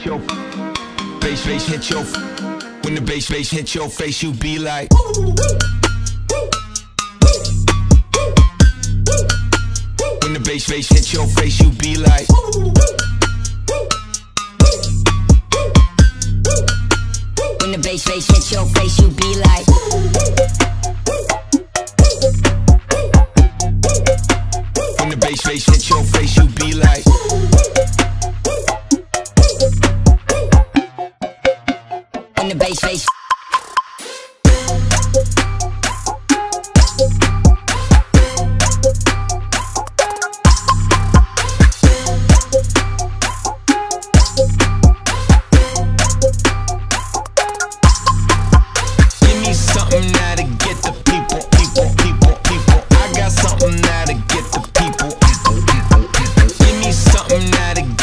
hit your bass hit your when the bass hit your face, you be like. When the bass hit your face, you be like. When the bass hit your face, you be like. When the bass hit your face, you be like. When the bass Give me something that'll get the people. I got something that'll get the people. Give me something that'll